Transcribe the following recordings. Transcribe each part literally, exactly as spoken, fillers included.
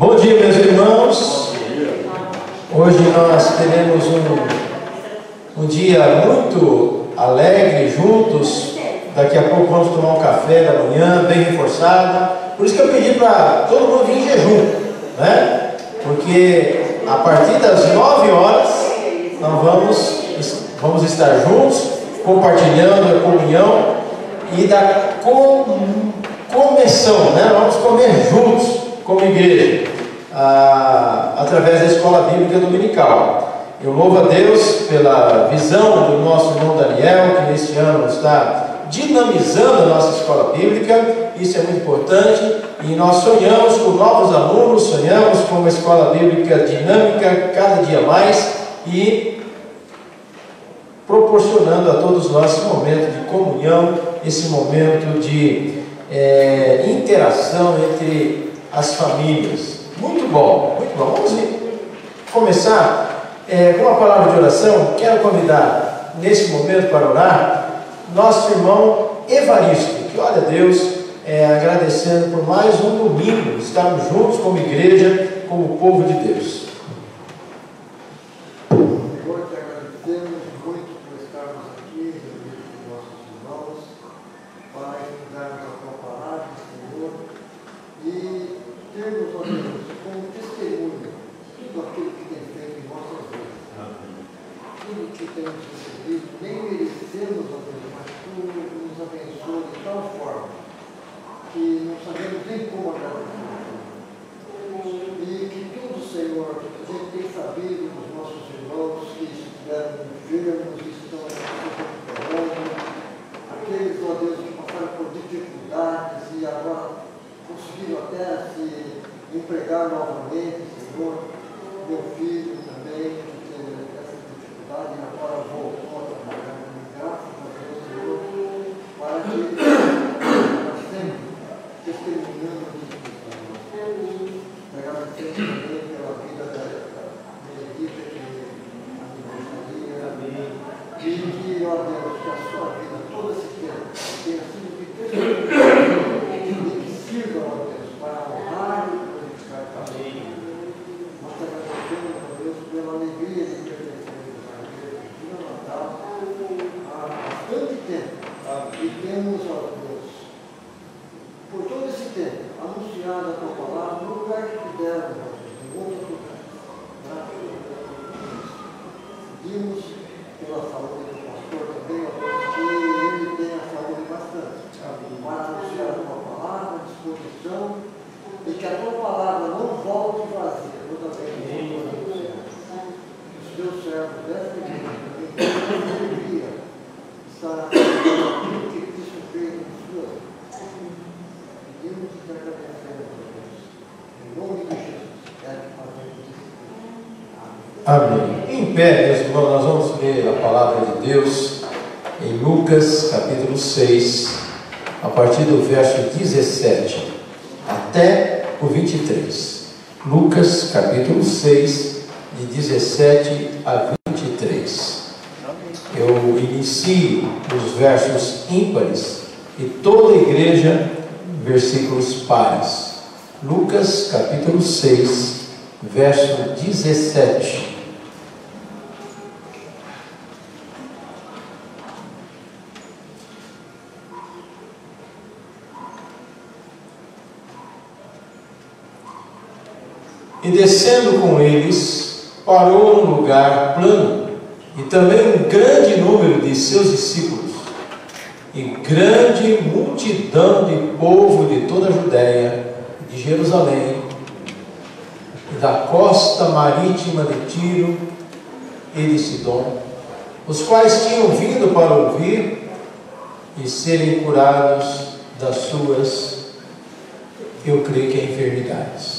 Bom dia, meus irmãos. Hoje nós teremos um, um dia muito alegre juntos. Daqui a pouco vamos tomar um café da manhã, bem reforçado. Por isso que eu pedi para todo mundo vir em jejum, né? Porque a partir das nove horas nós vamos, vamos estar juntos, compartilhando a comunhão e da com, comissão, né? Vamos comer juntos como igreja, ah, através da escola bíblica dominical. Eu louvo a Deus pela visão do nosso irmão Daniel, que neste ano está dinamizando a nossa escola bíblica. Isso é muito importante, e nós sonhamos com novos alunos, sonhamos com uma escola bíblica dinâmica cada dia mais e proporcionando a todos nós esse momento de comunhão, esse momento de é, interação entre as famílias. Muito bom, muito bom. Vamos começar é, com uma palavra de oração. Quero convidar nesse momento para orar nosso irmão Evaristo, que ora a Deus, é, agradecendo por mais um domingo, estarmos juntos como igreja, como povo de Deus. Senhor, te agradecemos muito por estarmos aqui, reunidos com nossos irmãos, para estudarmos a tua palavra, Senhor, e termos, ó Deus, como testemunho tudo aquilo que tem feito em nossas vidas. Tudo que temos recebido, nem merecemos, ó Deus, mas tu nos abençoa de tal forma que não sabemos nem como agradecer. E que tudo, Senhor, a gente tem sabido dos nossos irmãos que estiveram enfermos, que estão se recuperando, aqueles, ó Deus, que passaram por dificuldades e agora conseguiram até se empregar novamente, Senhor. Meu filho também, que teve essa dificuldade e agora voltou a trabalhar. Graças a Deus, Senhor, para que nós sempre testemunhando de Cristo. Agradecemos também pela vida da Benedita, que a aniversaria, e que, ó Deus, que a sua vida, todo esse tempo, tenha sido de testemunho e que sirva, ó Deus, para honrar e glorificar também. Nós te agradecemos, ó Deus, pela alegria de pertencermos à igreja de Natal há bastante tempo. E temos, ó Deus, por todo esse tempo, anunciado a tua palavra no lugar que pudermos, ó Deus, em outros lugares. Graças a Deus. Pedimos pela saúde do pastor também, ó Deus, que ele tenha saúde bastante. Para anunciar a tua palavra, a disposição, e que a tua palavra não volte vazia toda vez que nós anunciarmos. Os teus servos desta igreja também tenham alegria de estar fazendo aquilo que Cristo fez em suas vidas. Pedimos e te agradecemos, ó Deus. Em nome de Jesus, é que fazemos isso. Amém. Em pé, meus irmãos, nós vamos ler a palavra de Deus em Lucas capítulo seis, a partir do verso dezessete até o vinte e três. Lucas capítulo seis, de dezessete a vinte e três. Eu inicio os versos ímpares e toda a igreja, versículos pares. Lucas capítulo seis, verso dezessete. E descendo com eles, parou num lugar plano, e também um grande número de seus discípulos, e grande multidão de povo de toda a Judéia, de Jerusalém, e da costa marítima de Tiro e de Sidom, os quais tinham vindo para ouvir e serem curados das suas, eu creio que é enfermidades.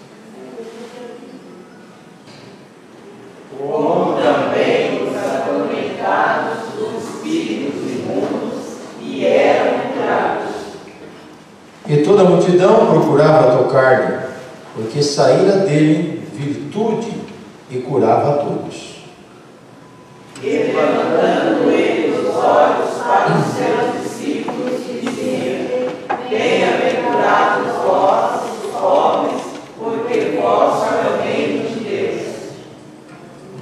Como também os atormentados dos espíritos imundos, e eram curados. E toda a multidão procurava tocar-lhe, porque saíra dele virtude e curava a todos. E levantando ele os olhos para os seus discípulos, dizia: Bem-aventurados vós, os pobres, porque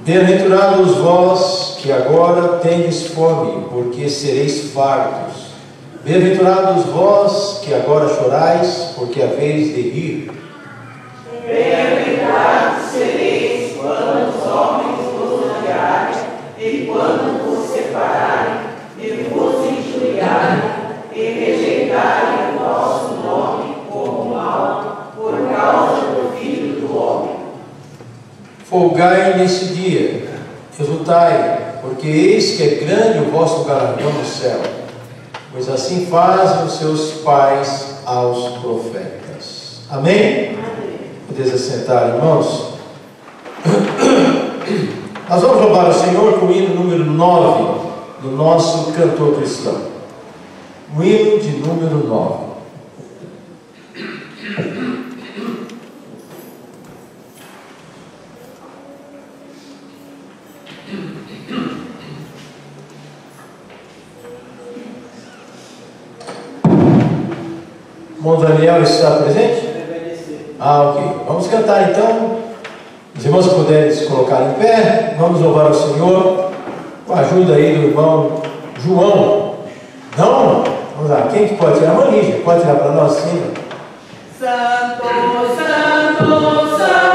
Bem-aventurados vós que agora tendes fome, porque sereis fartos. Bem-aventurados vós que agora chorais, porque haveis de rir. Bem-aventurados sereis quando os homens vos odiarem, e quando vos separarem, e vos injuriarem, e rejeitarem o vosso nome como mal, por causa do Filho do Homem. Folgai nesse dia, exultai, porque eis que é grande o vosso galardão no céu, pois assim fazem os seus pais aos profetas. Amém? Podeis assentar, irmãos. Nós vamos louvar o Senhor com o hino número nove do nosso cantor cristão. O hino de número nove. Irmão Daniel está presente? Ah, ok. Vamos cantar então. Os irmãos puderem se colocar em pé, vamos louvar o Senhor com a ajuda aí do irmão João. Não? Vamos lá. Quem que pode tirar? A mão Lígia, pode tirar para nós sim. Santo, Santo, Santo.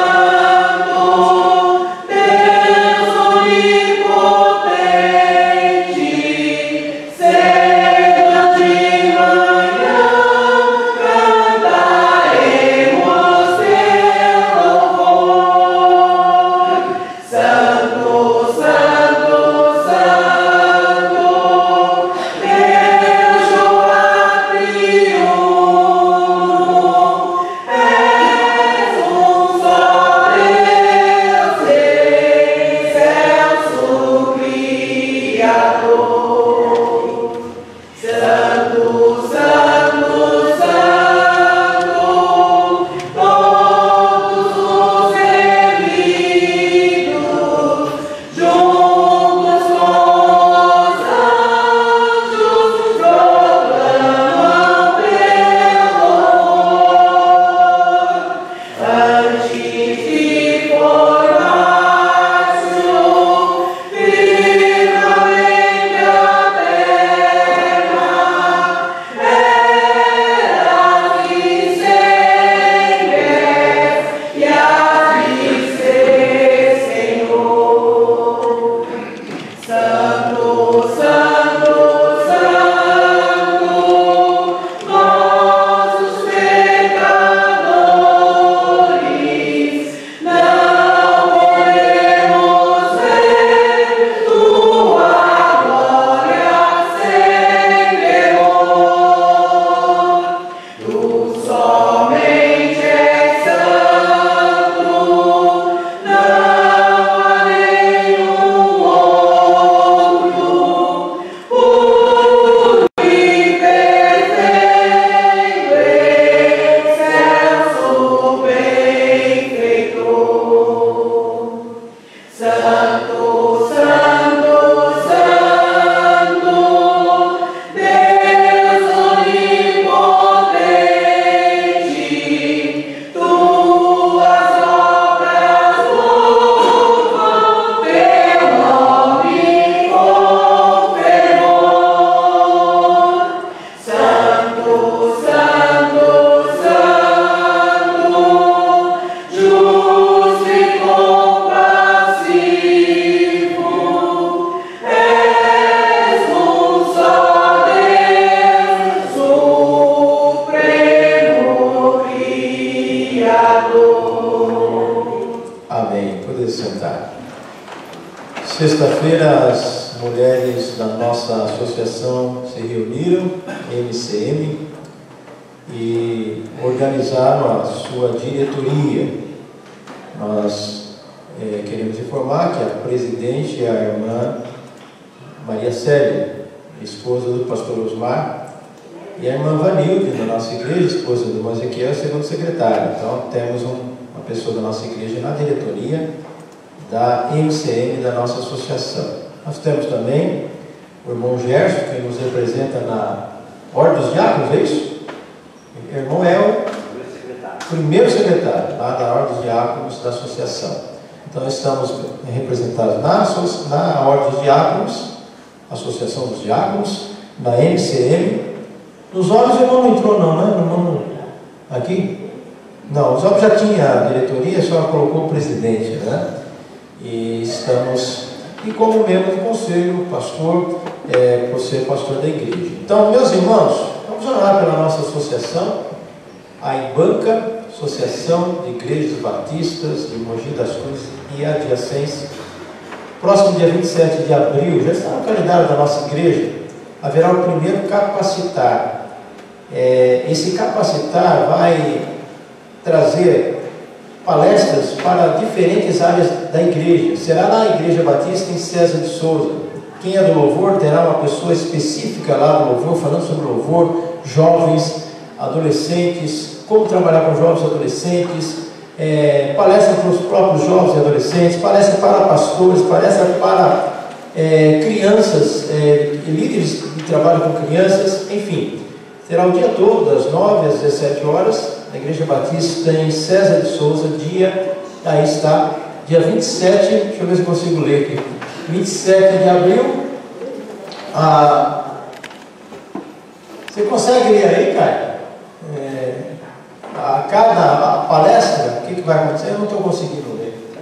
Sexta-feira, as mulheres da nossa associação se reuniram, M C M, e organizaram a sua diretoria. Nós é, queremos informar que a presidente é a irmã Maria Célia, esposa do pastor Osmar, e a irmã Vanilde, da nossa igreja, esposa do irmão Ezequiel, segundo secretário. Então, temos um, uma pessoa da nossa igreja na diretoria da M C M, da nossa associação. Nós temos também o irmão Gerson, que nos representa na Ordem dos Diáconos, é isso? O irmão é o primeiro secretário lá da Ordem dos Diáconos da associação. Então estamos representados na, na Ordem dos Diáconos, Associação dos Diáconos, na M C M. Nos homens o irmão não entrou não, né? O irmão aqui? Não, os homens já tinha a diretoria, só colocou o presidente, né? E estamos, e como membro do conselho, pastor, é, por ser pastor da igreja. Então, meus irmãos, vamos orar pela nossa associação, a IBANCA, Associação de Igrejas Batistas de Mogi das Cruzes e adjacência. Próximo dia vinte e sete de abril, já está no calendário da nossa igreja, haverá o primeiro capacitar. É, esse capacitar vai trazer palestras para diferentes áreas da igreja. Será na Igreja Batista em César de Souza. Quem é do louvor terá uma pessoa específica lá do louvor, falando sobre louvor, jovens, adolescentes, como trabalhar com jovens e adolescentes, é, palestra para os próprios jovens e adolescentes, palestra para pastores, palestra para é, crianças, é, líderes de trabalho com crianças, enfim. Será o dia todo, das nove às dezessete horas, na Igreja Batista em César de Souza, dia, aí está, dia vinte e sete, deixa eu ver se consigo ler aqui, vinte e sete de abril, ah, você consegue ler aí, Caio? É, a cada a palestra, o que, que vai acontecer? Eu não estou conseguindo ler.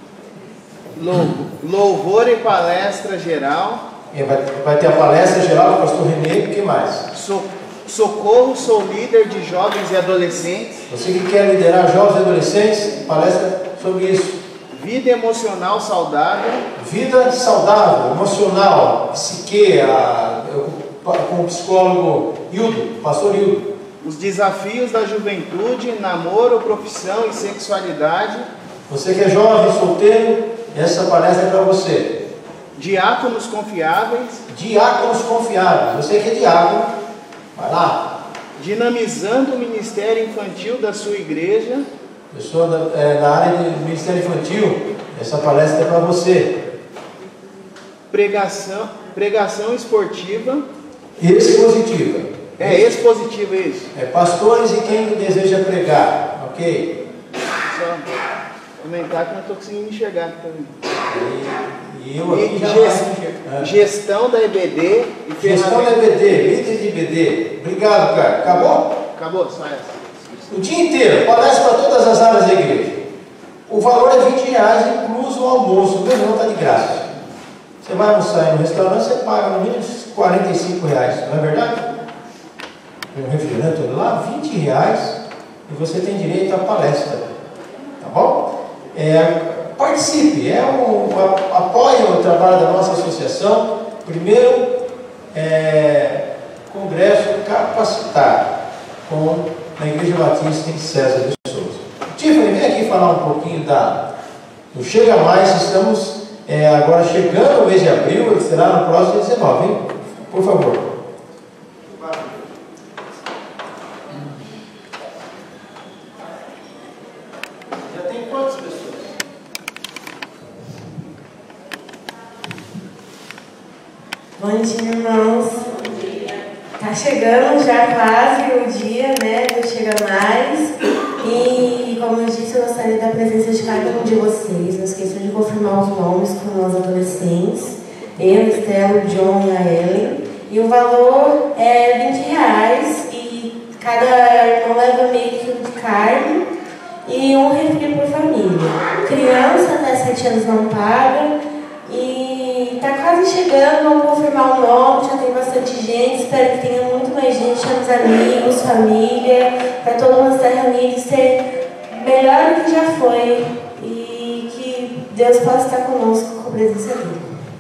Louvor e palestra geral. É, vai, vai ter a palestra geral do pastor Renê, o que mais? So, socorro, sou líder de jovens e adolescentes. Você que quer liderar jovens e adolescentes, palestra sobre isso. Vida emocional saudável. Vida saudável, emocional, psique, a, eu, com o psicólogo Hildo, pastor Hildo. Os desafios da juventude, namoro, profissão e sexualidade. Você que é jovem, solteiro, essa palestra é para você. Diáconos confiáveis. Diáconos confiáveis. Você que é diácono, vai lá. Dinamizando o ministério infantil da sua igreja. Pessoa da, é, na área do ministério infantil, essa palestra é para você. Pregação, pregação esportiva. Expositiva. É expositiva isso. É pastores e quem deseja pregar, ok? Só comentar que não estou conseguindo enxergar aqui também. E, e eu aqui e já gest, ah. Gestão da E B D e Gestão da E B D, líder de E B D. Obrigado, cara. Acabou? Acabou, só essa. O dia inteiro, palestra para todas as áreas da igreja. O valor é vinte reais, incluso o almoço. O meu irmão está de graça. Você vai almoçar no restaurante, você paga no mínimo quarenta e cinco reais, não é verdade? Um refrigerante lá, vinte reais, e você tem direito à palestra. Tá bom? É, participe, é um, a, apoie o trabalho da nossa associação. Primeiro, é, Congresso Capacitar, com, na Igreja Batista em César de Souza. Tiffany, vem aqui falar um pouquinho da, do Chega Mais. Estamos é, agora chegando ao mês de abril, que será no próximo dia dezenove, hein? Por favor. Já tem quantas pessoas? Bom dia, irmãos. Tá chegando já quase o dia, né, do Chega Mais. E, como eu disse, eu gostaria da presença de cada um de vocês. Não esqueçam de confirmar os nomes com os adolescentes. Eu, Estela, o John e a Ellen. E o valor é vinte reais. E cada irmão leva meio quilo de carne e um refri por família. Criança até sete anos não paga. E tá quase chegando, vamos confirmar o nome, já tem bastante gente, espero que tenha muito mais gente, chame os amigos, família, para todo mundo estar reunido e ser melhor do que já foi, e que Deus possa estar conosco com a presença dele.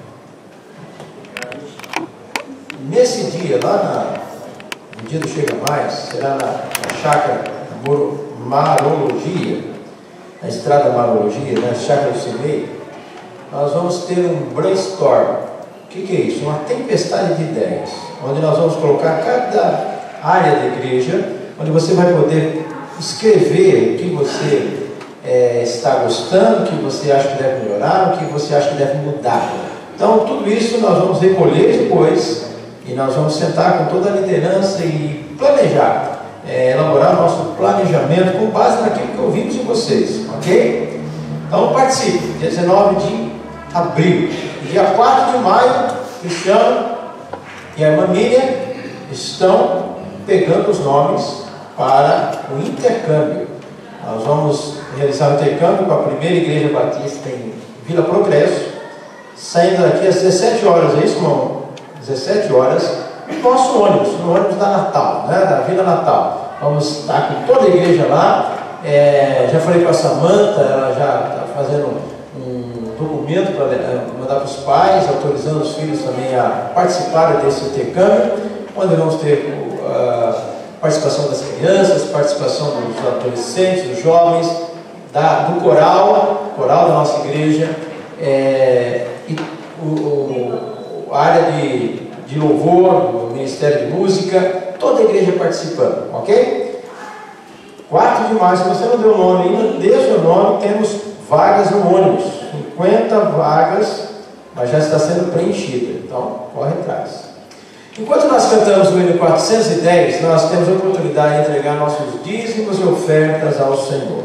Nesse dia, lá na, no dia do Chega Mais, será na, na chácara Marologia, na estrada Marologia, na chácara do Cimeio. Nós vamos ter um brainstorm. O que, que é isso? Uma tempestade de ideias, onde nós vamos colocar cada área da igreja, onde você vai poder escrever o que você é, está gostando, o que você acha que deve melhorar, o que você acha que deve mudar. Então, tudo isso nós vamos recolher depois e nós vamos sentar com toda a liderança e planejar, é, elaborar nosso planejamento com base naquilo que ouvimos de vocês, ok? Então participe, dia dezenove de abril. Dia quatro de maio, Cristiano e a irmã Miriam estão pegando os nomes para o intercâmbio. Nós vamos realizar o intercâmbio com a primeira igreja batista em Vila Progresso, saindo daqui às dezessete horas, é isso, irmão? dezessete horas, no nosso ônibus, no ônibus da Natal, né? Da Vila Natal. Vamos estar com toda a igreja lá. É, já falei com a Samanta, ela já está fazendo um documento para mandar para os pais, autorizando os filhos também a participarem desse intercâmbio, onde vamos ter a participação das crianças, participação dos adolescentes, dos jovens, da, do coral, coral da nossa igreja, é, e o, o, a área de, de louvor, do Ministério de Música, toda a igreja participando, ok? quatro de março, se você não deu o nome ainda, dê o seu nome, temos vagas no ônibus, cinquenta vagas, mas já está sendo preenchida, então corre atrás. Enquanto nós cantamos o hino quatrocentos e dez, nós temos a oportunidade de entregar nossos dízimos e ofertas ao Senhor.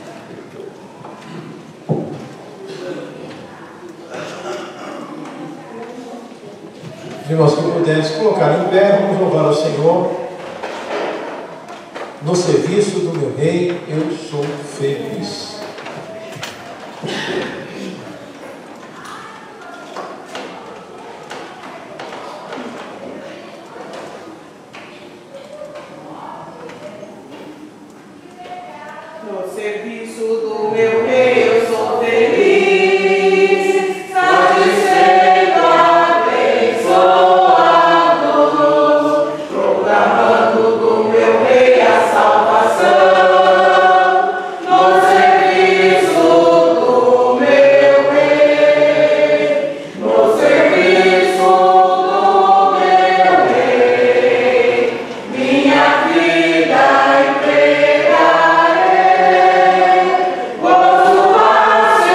Irmãos, que puderem se colocar em pé, vamos louvar ao Senhor. No serviço do meu rei, eu sou feliz. No serviço do meu rei, eu sou feliz, satisfeito, abençoado, proclamando do meu rei a salvação. No serviço do meu rei, no serviço do meu rei, minha vida entregarei. Gozo, paz,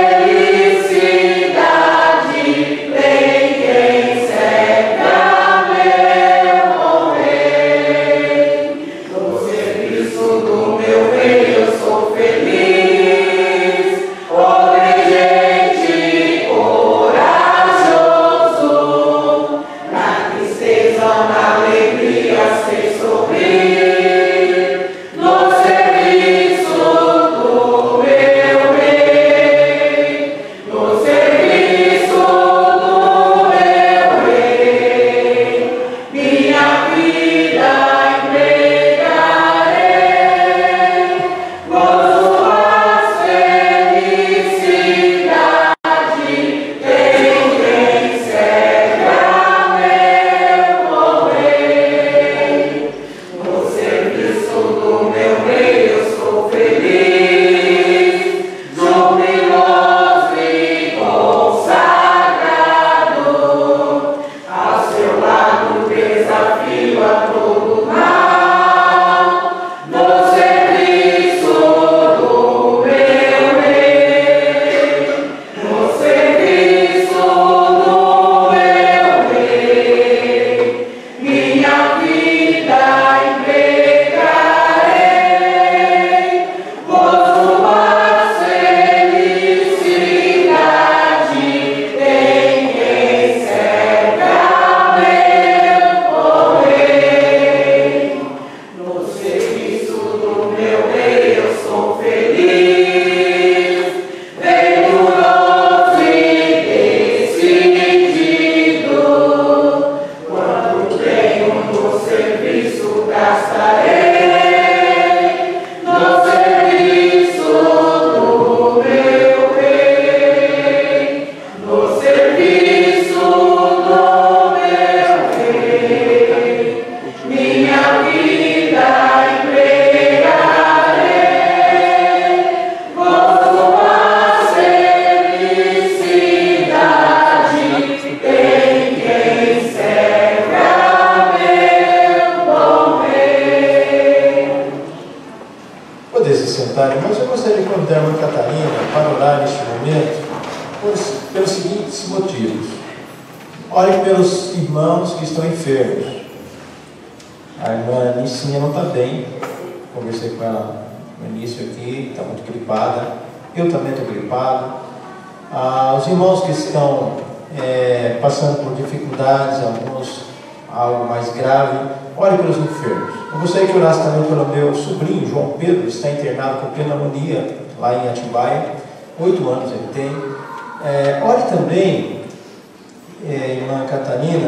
felicidade, tem quem cerca meu rei. No serviço do meu rei eu sou feliz, obediente, corajoso, na tristeza, na alegria, sei sorrir. No serviço do meu rei, no serviço do meu rei, minha vida entregarei. Gozo, paz, felicidade, tem quem cerca meu rei. No serviço do meu rei eu sou feliz, jubiloso e consagrado, ao seu lado desafio a todo mal. No serviço do meu rei, no serviço do meu rei, minha vida entregarei. Gozo, paz, felicidade, tem quem cerca meu rei. No serviço do meu rei eu sou feliz, venturoso e decidido. Quando tenho no serviço gastarei. No serviço do meu rei, no serviço do meu rei, minha vida entregarei. Gozo, paz, felicidade, tem quem cerca meu bom rei. Poder se sentar, mas eu gostaria de convidar a irmã Catarina para orar neste momento por, pelos seguintes motivos. Ore pelos irmãos que estão enfermos. A irmã Nicinha não está bem, conversei com ela no início aqui, está muito gripada, eu também estou gripado. Ah, os irmãos que estão é, passando por dificuldades, alguns algo mais grave, ore pelos enfermos. Eu gostaria que orasse também pelo meu sobrinho, João Pedro, que está internado com pneumonia lá em Atibaia, oito anos ele tem. É, ore também, é, irmã Catarina,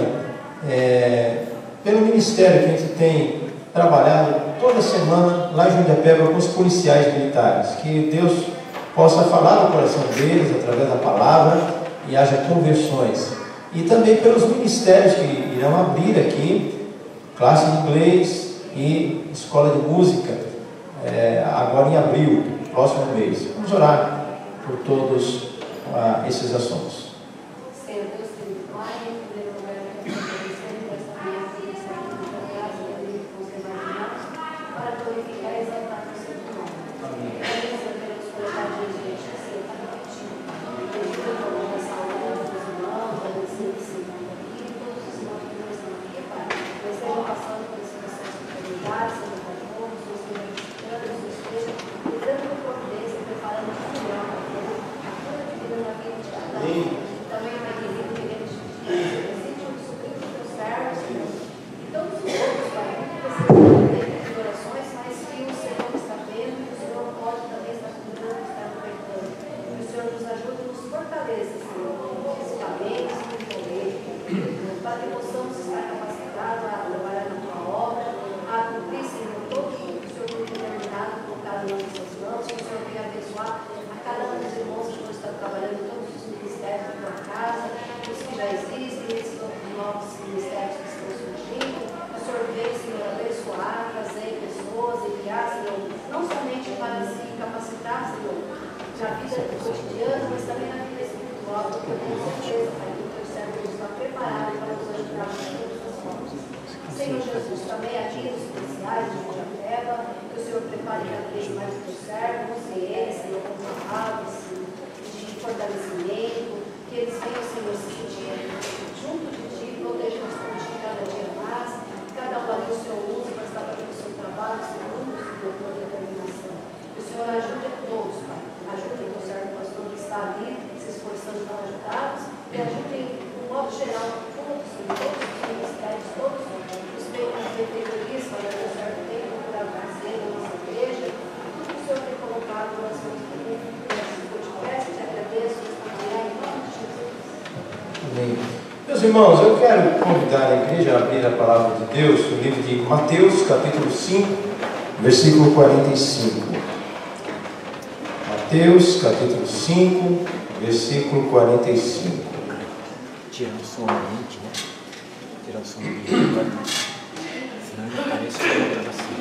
é, pelo ministério que a gente tem trabalhado toda semana lá em Jundiapeba com os policiais militares, que Deus possa falar no coração deles através da palavra e haja conversões. E também pelos ministérios que irão abrir aqui, classe de inglês e escola de música, é, agora em abril, próximo mês. Vamos orar por todos ah, esses assuntos. Senhor Deus, tem Pai, em primeiro lugar, eu quero agradecer por esta manhã, por estar aqui na tua casa, com os teus irmãos, para glorificar e exaltar o seu nome. Agradecer pelos coletados de gente que se está repetindo. Pedindo por uma saúde dos irmãos, da medicina que se encontra aqui, e todos os irmãos que não estão aqui, Pai. Eles estejam passando por esse processo de enfermidade, sendo conformes, ou seja, visitando, ou seja, e dando providência, preparando o melhor para ter a cura de vida na vida de cada um. Também, Pai querido, queremos pedir o suprido dos teus servos, Senhor, e todos os outros, Pai, que precisam de orações, mas que o Senhor está vendo, que o Senhor pode também estar cuidando, estar libertando. Que o Senhor nos ajude e nos fortaleça, Senhor, fisicamente, espiritualmente, para que possamos estar capacitados a trabalhar na tua obra, a cumprir, Senhor, todo o que o Senhor tem determinado, colocado nas nossas mãos, que o Senhor venha abençoar a cada um dos irmãos que estão trabalhando em todos os ministérios da tua casa, os que já existem, esses novos ministérios que estão surgindo. O Senhor veio, Senhor, abençoar, trazer pessoas, enviar, Senhor, não somente para se capacitar, Senhor, na vida cotidiana, mas também na vida espiritual, porque eu tenho certeza, Pai, que o teu servo está preparado para nos ajudar de todas as formas. Senhor Jesus, também há dias especiais de Jundiapeba, que o Senhor prepare cada vez mais os teus servos, e eles, Senhor, com palavras de fortalecimento, que eles venham, Senhor, se sentir junto de Ti, protejam-nos por Ti cada dia mais, cada um ali o Senhor usa para estar fazendo o seu trabalho, segundo o Senhor, por determinação. Que o Senhor ajude a todos, Pai. Ajude o teu servo pastor que está ali, se esforçando para ajudá-los, e ajude, de um modo geral, todos, todos os ministérios, todos os benfeitorias, Pai, que o teu servo tem procurado fazer na nossa igreja, tudo que o Senhor tem colocado nas mãos do mundo. Eu te peço e te agradeço, em nome de Jesus. Amém. Meus irmãos, eu quero convidar a igreja a abrir a palavra de Deus no livro de Mateus, capítulo cinco, versículo quarenta e cinco. Mateus, capítulo cinco, versículo quarenta e cinco. Tirar o som ambiente, né? Tirar o som ambiente agora. Senão já parece que é gravação.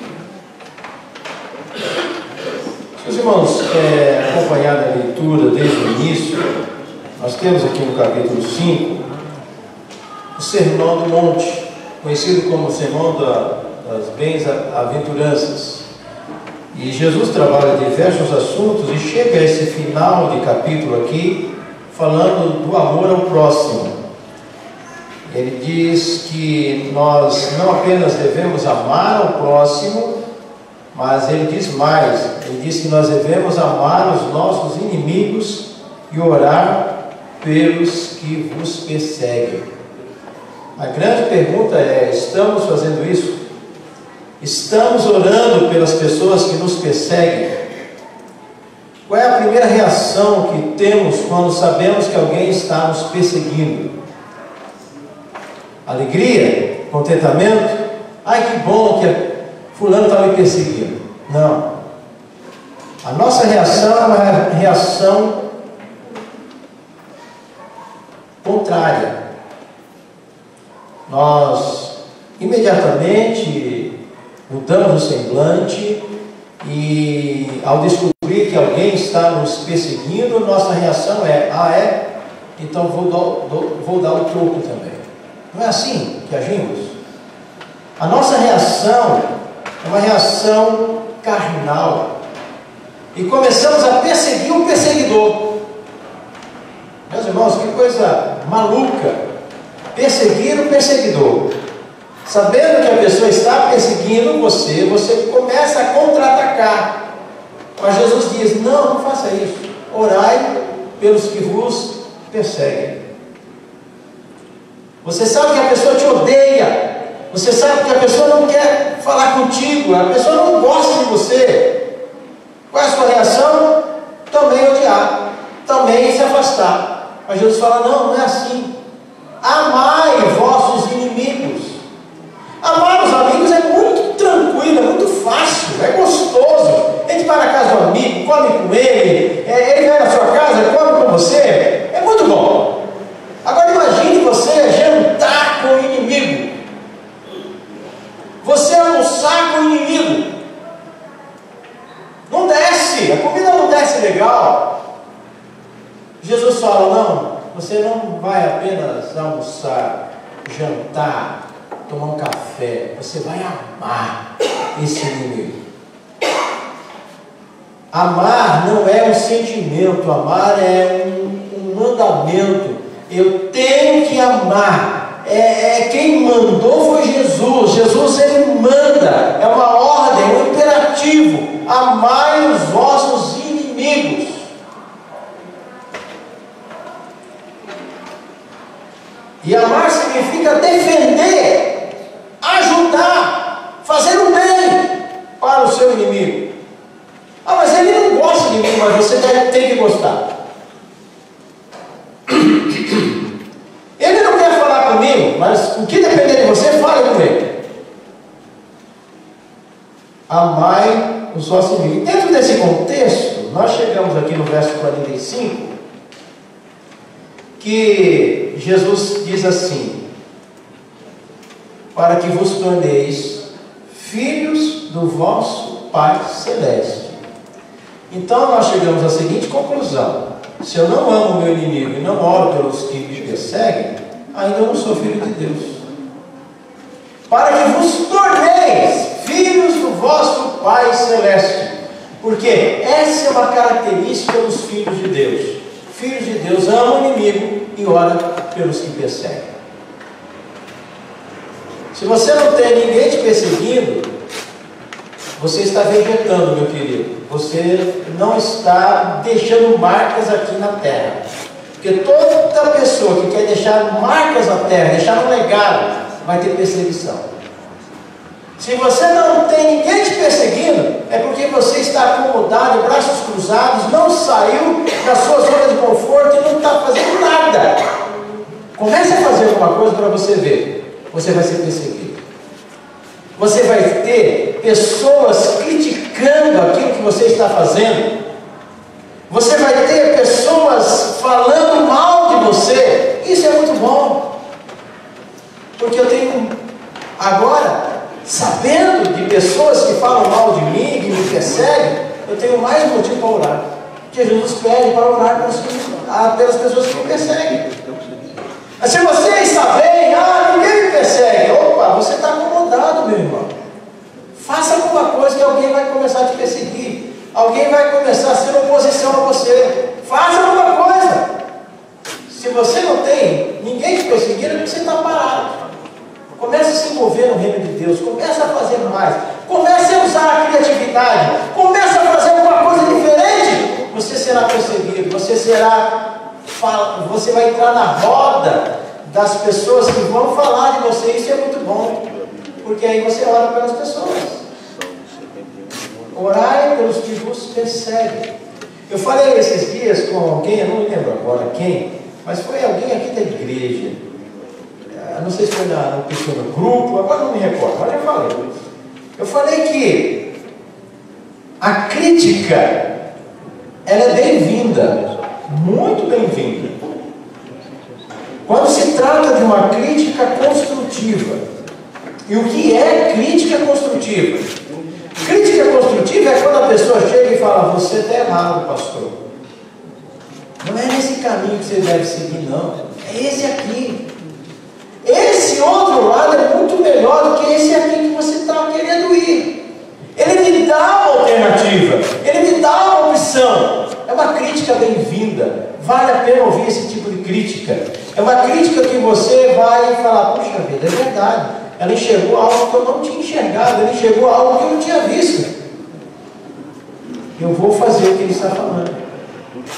Meus irmãos, é, acompanhado a leitura desde o início, nós temos aqui no capítulo cinco o Sermão do Monte, conhecido como o Sermão da, das Bem-aventuranças. E Jesus trabalha diversos assuntos e chega a esse final de capítulo aqui, falando do amor ao próximo. Ele diz que nós não apenas devemos amar ao próximo, mas ele diz mais, ele diz que nós devemos amar os nossos inimigos e orar pelos que vos perseguem. A grande pergunta é: estamos fazendo isso? Estamos orando pelas pessoas que nos perseguem? Qual é a primeira reação que temos quando sabemos que alguém está nos perseguindo? Alegria? Contentamento? Ai, que bom que fulano está me perseguindo. Não. A nossa reação é uma reação contrária. Nós imediatamente mudamos o semblante e, ao descobrir que alguém está nos perseguindo, nossa reação é: ah, é? Então vou dar, vou dar o troco também. Não é assim que agimos? A nossa reação é uma reação carnal e começamos a perseguir o perseguidor. Meus irmãos, que coisa maluca! Perseguir o perseguidor. Sabendo que a pessoa está perseguindo você, você começa a contra-atacar. Mas Jesus diz: não, não faça isso. orai pelos que vos perseguem. Você sabe que a pessoa te odeia, você sabe que a pessoa não quer falar contigo, a pessoa não gosta de você. Qual é a sua reação? Também odiar, também se afastar. Mas Jesus fala, não, não é assim. Amai vossos inimigos. Amar os amigos é muito tranquilo, é muito fácil, é gostoso. A gente vai na casa do amigo, come com ele, é, ele vai na sua casa, come com você, é muito bom. Agora imagine você jantar com o inimigo, você almoçar com o inimigo. Não desce, a comida não desce legal. Jesus fala, não, você não vai apenas almoçar, jantar, tomar um café, você vai amar esse inimigo. Amar não é um sentimento, amar é um, um mandamento. Eu tenho que amar. É, é, quem mandou foi Jesus. Jesus, ele manda, é uma ordem, um imperativo. Amai os vossos inimigos. E amar significa defender, ajudar, fazer o bem para o seu inimigo. Ah, mas ele não gosta de mim, mas você tem que gostar. Ele não quer falar comigo, mas o que depender de você, fale com ele. Amai os vossos inimigos. Dentro desse contexto, nós chegamos aqui no verso quarenta e cinco, que Jesus diz assim: para que vos torneis filhos do vosso Pai Celeste. Então nós chegamos à seguinte conclusão: se eu não amo o meu inimigo e não oro pelos que me perseguem, ainda eu não sou filho de Deus. Para que vos torneis filhos do vosso Pai Celeste. Porque essa é uma característica dos filhos de Deus. Filhos de Deus amam o inimigo e oram pelos que perseguem. Se você não tem ninguém te perseguindo, você está vegetando, meu querido. Você não está deixando marcas aqui na terra. Porque toda pessoa que quer deixar marcas na terra, deixar um legado, vai ter perseguição. Se você não tem ninguém te perseguindo, é porque você está acomodado, braços cruzados, não saiu da sua zona de conforto e não está fazendo nada. Comece a fazer alguma coisa para você ver. Você vai ser perseguido. Você vai ter pessoas criticando aquilo que você está fazendo. Você vai ter pessoas falando mal de você. Isso é muito bom. Porque eu tenho agora, sabendo de pessoas que falam mal de mim, que me perseguem, eu tenho mais motivo para orar. Porque Jesus pede para orar pelas, pelas pessoas que me perseguem. Mas se você está bem, ah, ninguém me persegue. Opa, você está acomodado, meu irmão. Faça alguma coisa que alguém vai começar a te perseguir. Alguém vai começar a ser oposição a você. Faça alguma coisa. Se você não tem ninguém te perseguindo, é porque você está parado. Comece a se envolver no reino de Deus. Comece a fazer mais. Comece a usar a criatividade. Comece a fazer alguma coisa diferente. Você será perseguido. Você será... Você vai entrar na roda das pessoas que vão falar de você. Isso é muito bom. Porque aí você ora pelas pessoas. Orai pelos que vos perseguem. Eu falei esses dias com alguém, eu não me lembro agora quem, mas foi alguém aqui da igreja. Eu não sei se foi na, no pequeno grupo, agora não me recordo, mas eu falei. Eu falei que a crítica, ela é bem-vinda, muito bem-vinda. Quando se trata de uma crítica construtiva. E o que é crítica construtiva? Crítica construtiva é quando a pessoa chega e fala: você está errado, pastor. Não é nesse caminho que você deve seguir, não. É esse aqui. Esse outro lado é muito melhor do que esse aqui que você está querendo ir. Ele me dá uma alternativa. Ele me dá uma opção. É uma crítica bem-vinda. Vale a pena ouvir esse tipo de crítica. É uma crítica que você vai falar: puxa vida, é verdade. Ela enxergou algo que eu não tinha enxergado. Ela enxergou algo que eu não tinha visto. Eu vou fazer o que ele está falando.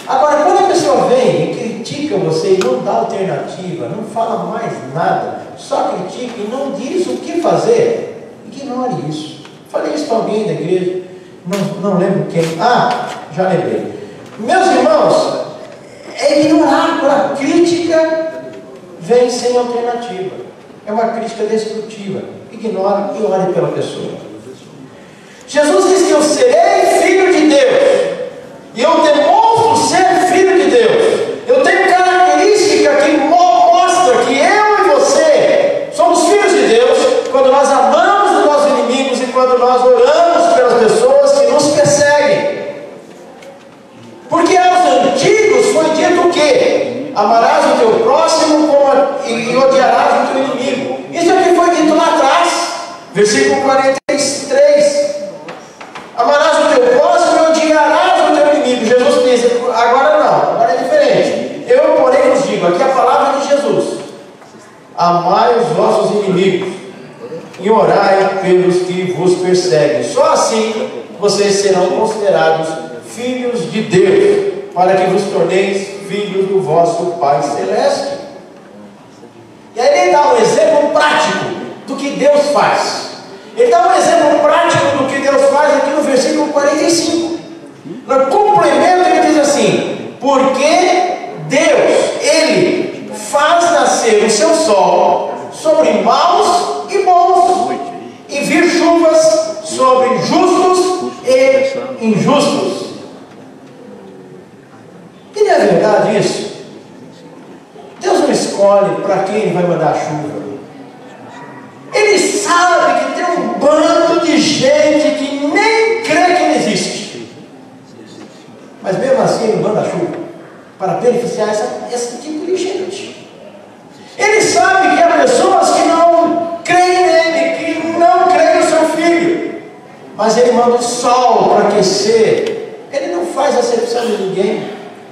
Agora, quando a pessoa vem e critica você e não dá alternativa, não fala mais nada, só critica e não diz o que fazer, ignore isso. Falei isso para alguém da igreja, não, não lembro quem. Ah, já lembrei. Meus irmãos, é ignorar. Quando a crítica vem sem alternativa, é uma crítica destrutiva. Ignore e ore pela pessoa. Jesus diz que eu serei filho de Deus, e eu demonstro ser filho de Deus. Eu tenho característica que mostra que eu e você somos filhos de Deus quando nós amamos os nossos inimigos e quando nós oramos pelas pessoas que nos perseguem. Porque aos antigos foi dito o quê? Amarás o teu próximo como a, e, e odiarás o teu inimigo. Isso é o que foi dito lá atrás, versículo quarenta e três. Amarás o teu próximo e odiarás o teu inimigo. Jesus diz, agora não, agora é diferente. Eu, porém, vos digo, aqui é a palavra de Jesus: amai os vossos inimigos e orai pelos que vos perseguem. Só assim vocês serão considerados filhos de Deus, para que vos torneis filhos do vosso Pai Celeste. E aí ele dá um exemplo prático do que Deus faz. Ele dá um exemplo prático do que Deus faz aqui no versículo quarenta e cinco. No complemento ele diz assim: porque Deus, Ele faz nascer o seu sol sobre maus e bons, e vir chuvas sobre justos e injustos. E não é verdade isso? Deus não escolhe para quem Ele vai mandar chuva. Ele sabe que tem um bando de gente que nem crê que Ele existe, mas mesmo assim Ele manda chuva para beneficiar essa, esse tipo de gente. Ele sabe que há pessoas que não creem nele, que não creem no seu filho, mas Ele manda o sol para aquecer. Ele não faz acepção de ninguém.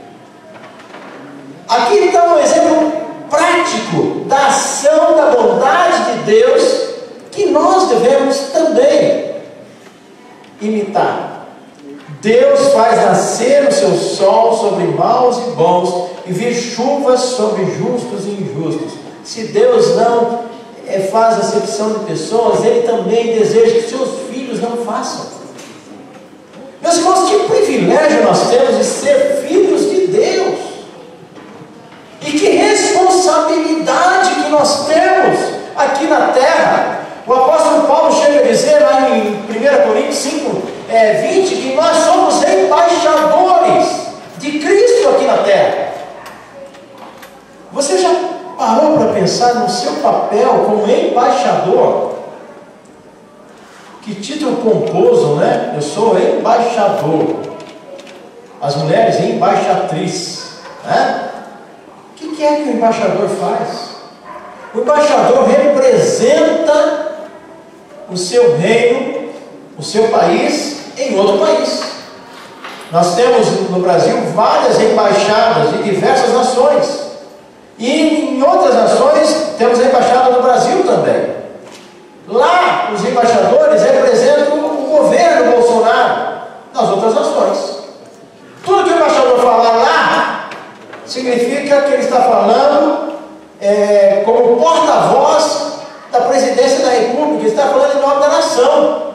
Aqui então um exemplo prático da ação da bondade de Deus, que nós devemos também imitar. Deus faz nascer o seu sol sobre maus e bons, e vir chuvas sobre justos e injustos. Se Deus não é, faz acepção de pessoas, Ele também deseja que seus filhos não façam. Meus irmãos, que privilégio nós temos de ser filhos de Deus! E que responsabilidade que nós temos aqui na terra. O apóstolo Paulo chega a dizer lá em primeira Coríntios cinco, é, vinte, que nós somos embaixadores de Cristo aqui na terra. Você já parou para pensar no seu papel como embaixador? Que título pomposo, né? Eu sou embaixador. As mulheres, embaixatriz, né? O que é que o embaixador faz? O embaixador representa o seu reino, o seu país, em outro país. Nós temos no Brasil várias embaixadas de diversas nações. E em outras nações temos a embaixada no Brasil também. Lá, os embaixadores representam o governo Bolsonaro nas outras nações. Tudo que o embaixador falar lá significa que ele está falando é, como porta-voz da presidência da República, ele está falando em nome da nação.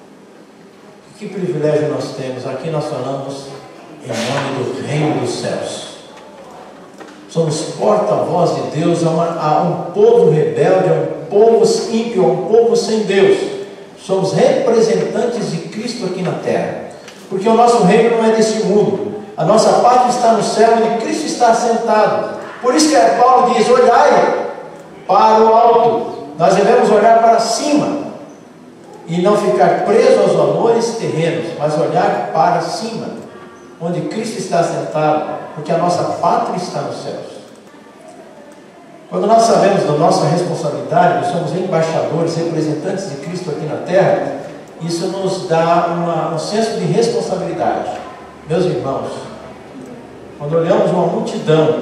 Que privilégio nós temos! Aqui nós falamos em nome do reino dos céus. Somos porta-voz de Deus a, uma, a um povo rebelde, a um povo ímpio, a um povo sem Deus. Somos representantes de Cristo aqui na terra, porque o nosso reino não é desse mundo. A nossa pátria está no céu, onde Cristo está assentado. Por isso que Paulo diz: olhai para o alto. Nós devemos olhar para cima e não ficar preso aos valores terrenos, mas olhar para cima, onde Cristo está assentado, porque a nossa pátria está nos céus. Quando nós sabemos da nossa responsabilidade, nós somos embaixadores, representantes de Cristo aqui na terra, isso nos dá uma, um senso de responsabilidade. Meus irmãos, quando olhamos uma multidão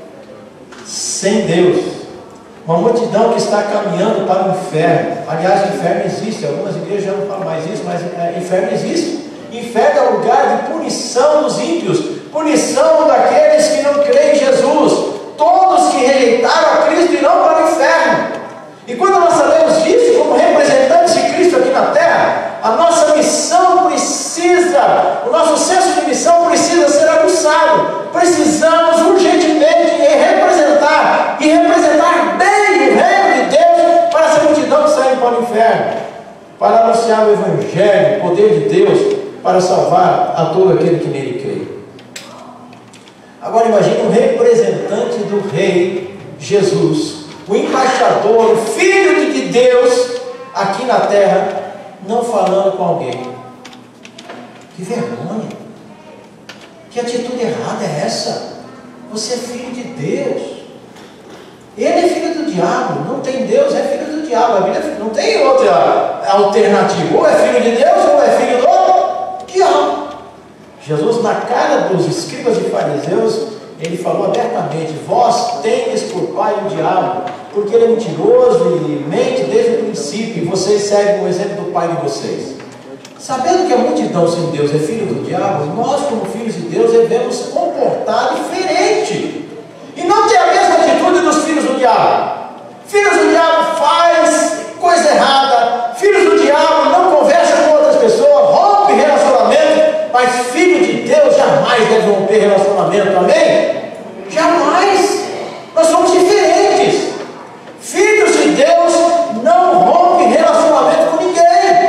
sem Deus, uma multidão que está caminhando para o inferno. Aliás, o inferno existe, algumas igrejas já não falam mais isso, mas é, inferno existe. Inferno é o lugar de punição dos ímpios, punição daqueles que não creem em Jesus. Todos que rejeitaram a Cristo irão para o inferno. E quando nós sabemos disso, como representantes de Cristo aqui na terra, a nossa missão precisa, o nosso senso de missão precisa ser aguçado. Precisamos urgentemente representar, e representar bem o reino de Deus para essa multidão que sai para o inferno, para anunciar o Evangelho, o poder de Deus, para salvar a todo aquele que nele crê. Agora imagine um representante do Rei Jesus, o embaixador, o Filho de Deus, aqui na terra, não falando com alguém. Que vergonha! Que atitude errada é essa? Você é filho de Deus. Ele é filho do diabo. Não tem Deus, é filho do diabo. A Bíblia não tem outra alternativa. Ou é filho de Deus, ou é filho do diabo. Jesus, na cara dos escribas e fariseus, ele falou abertamente: vós tendes por pai o diabo, porque ele é mentiroso e mente desde o princípio, e vocês seguem o exemplo do pai de vocês. Sabendo que a multidão sem Deus é filho do diabo, nós, como filhos de Deus, devemos se comportar diferente e não ter a mesma atitude dos filhos do diabo. Filhos do diabo faz coisa errada, filhos do diabo não conversa com outras pessoas, rompe relacionamento, mas filho de Deus jamais deve romper relacionamento, amém? Jamais. Nós somos diferentes. Filhos de Deus não rompem relacionamento com ninguém,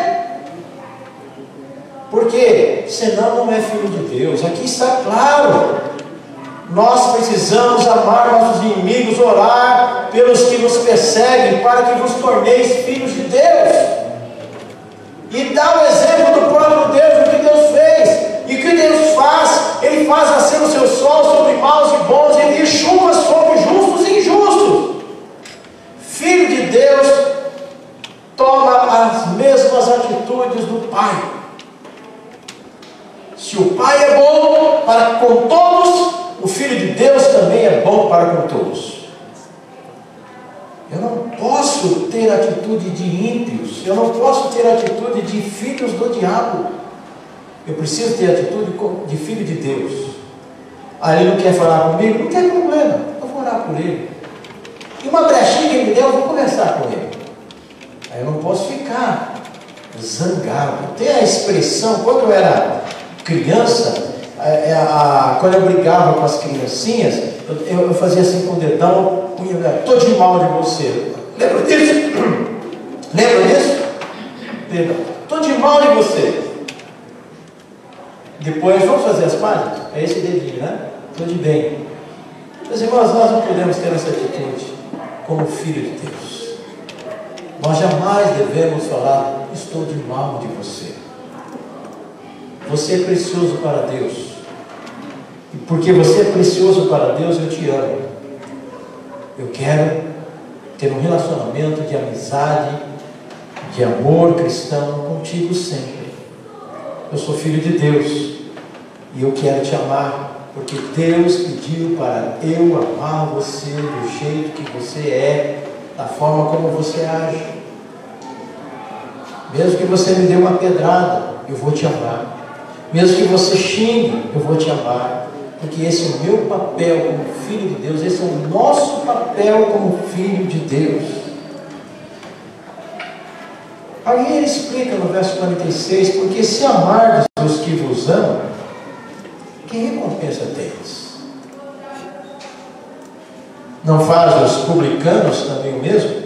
porque senão não é filho de Deus. Aqui está claro. Nós precisamos amar nossos inimigos, orar pelos que nos perseguem, para que vos torneis filhos de Deus, e dar o exemplo do próprio Deus, do que Deus fez. E o que Deus faz? Ele faz nascer o seu sol sobre maus e bons, e envia chuvas sobre justos e injustos. Filho de Deus toma as mesmas atitudes do Pai. Se o Pai é bom para com todos, o Filho de Deus também é bom para com todos. Eu não posso ter atitude de ímpios, eu não posso ter atitude de filhos do diabo. Eu preciso ter atitude de filho de Deus. Aí ele não quer falar comigo, não tem problema, eu vou orar por ele. E uma brechinha que ele me deu, eu vou conversar com ele. Aí eu não posso ficar zangado. Tem a expressão, quando eu era criança, é, a, a, quando eu brigava com as criancinhas, eu, eu, eu fazia assim com o dedão, estou de mal de você. Lembra disso? Lembra disso? Estou de mal de você. Depois vamos fazer as páginas? É esse dedinho, né? Estou de bem. Meus irmãos, nós não podemos ter essa atitude como filho de Deus. Nós jamais devemos falar: estou de mal de você. Você é precioso para Deus, e porque você é precioso para Deus, eu te amo. Eu quero ter um relacionamento de amizade, de amor cristão contigo sempre. Eu sou filho de Deus, e eu quero te amar, porque Deus pediu para eu amar você do jeito que você é, da forma como você age. Mesmo que você me dê uma pedrada, eu vou te amar. Mesmo que você xingue, eu vou te amar, porque esse é o meu papel como filho de Deus, esse é o nosso papel como filho de Deus. Aí ele explica no verso quarenta e seis: porque se amardes os que vos amam, que recompensa teis? Não faz os publicanos também o mesmo?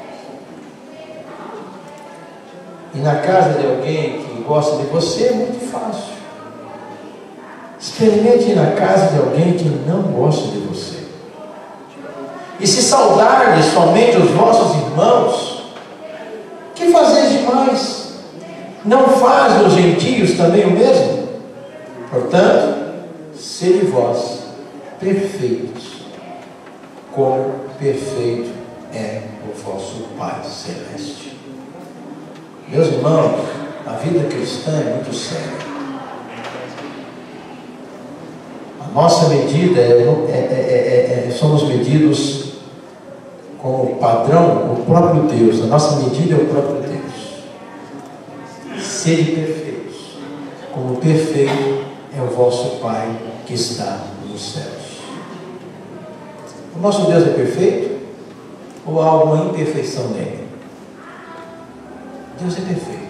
E na casa de alguém que gosta de você é muito fácil. Experimente ir na casa de alguém que não gosta de você. E se saudardes somente os vossos irmãos, que fazeis demais? Não faz os gentios também o mesmo? Portanto, sede vós perfeitos, como perfeito é o vosso Pai Celeste. Meus irmãos, a vida cristã é muito séria. A nossa medida é, é, é, é, é somos medidos com o padrão, o próprio Deus. A nossa medida é o próprio Deus. Sede perfeitos, como perfeito é o vosso Pai que está nos céus. O nosso Deus é perfeito? Ou há alguma imperfeição nele? Deus é perfeito.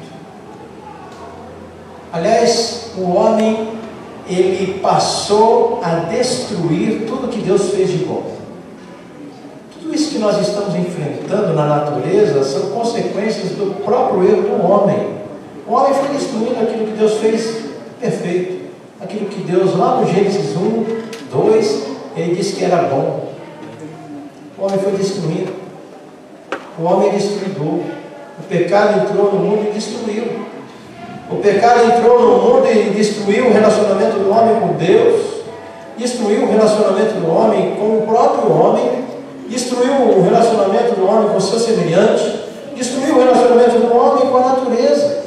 Aliás, o homem, ele passou a destruir tudo que Deus fez de bom. Tudo isso que nós estamos enfrentando na natureza são consequências do próprio erro do homem. O homem foi destruindo aquilo que Deus fez perfeito. Aquilo que Deus, lá no Gênesis um, dois, ele disse que era bom. O homem foi destruindo. O homem é destruidor. O pecado entrou no mundo e destruiu. O pecado entrou no mundo e destruiu o relacionamento do homem com Deus, destruiu o relacionamento do homem com o próprio homem, destruiu o relacionamento do homem com o seu semelhante, destruiu o relacionamento do homem com a natureza.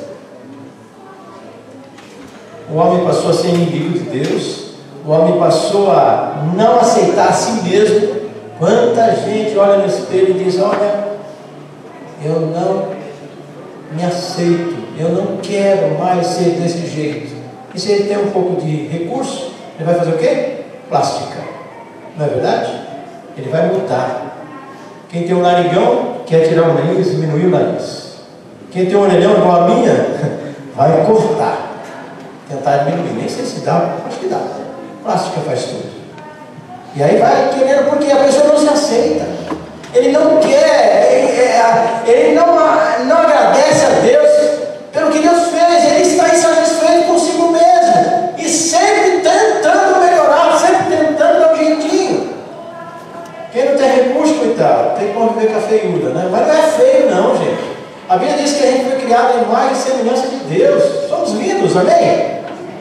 O homem passou a ser inimigo de Deus, o homem passou a não aceitar a si mesmo. Quanta gente olha no espelho e diz: olha, eu não me aceito, eu não quero mais ser desse jeito. E se ele tem um pouco de recurso, ele vai fazer o quê? Plástica. Não é verdade? Ele vai mudar. Quem tem um narigão quer tirar o nariz, diminuir o nariz. Quem tem um orelhão igual a minha vai cortar, tentar diminuir. Nem sei se dá, acho que dá. Plástica faz tudo. E aí vai querendo, porque a pessoa não se aceita. Ele não quer, ele, ele não, não agradece a Deus pelo que Deus fez. Ele está insatisfeito consigo mesmo e sempre tentando melhorar, sempre tentando dar um jeitinho. Quem não tem recurso, coitado, tem que conviver com a feiura, né? Mas não é feio não, gente. A Bíblia diz que a gente foi criado em imagem e semelhança de Deus. Somos lindos, amém?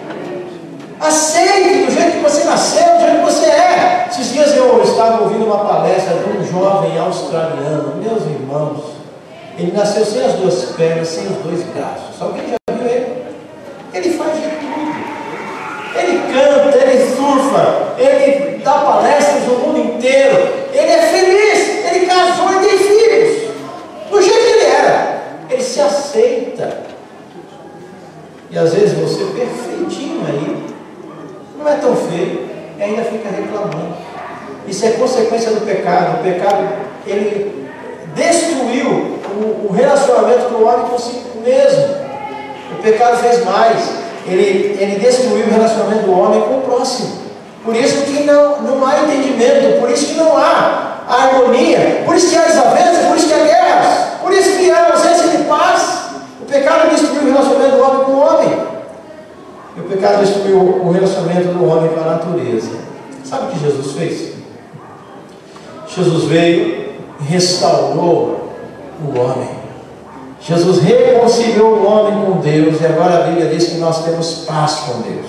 Aceite do jeito que você nasceu, do jeito que você é. Esses dias eu estava ouvindo uma palestra de um jovem australiano. Meus irmãos, ele nasceu sem as duas pernas, sem os dois braços. Alguém já viu ele? Ele faz de tudo. Ele canta, ele surfa, ele dá palestras no mundo inteiro. Ele é feliz, ele casou e tem filhos. Do jeito que ele era. Ele se aceita. E às vezes você perfeitinho aí, não é tão feio, e ainda fica reclamando. Isso é consequência do pecado. O pecado, ele destruiu o, o relacionamento do homem consigo mesmo. O pecado fez mais, ele, ele destruiu o relacionamento do homem com o próximo. Por isso que não, não há entendimento, por isso que não há harmonia, por isso que há desavenças, por isso que há guerras, por isso que há ausência de paz. O pecado destruiu o relacionamento do homem com o homem. E o pecado destruiu o relacionamento do homem com a natureza. Sabe o que Jesus fez? Jesus veio e restaurou o homem. Jesus reconciliou o homem com Deus. E agora a Bíblia diz que nós temos paz com Deus.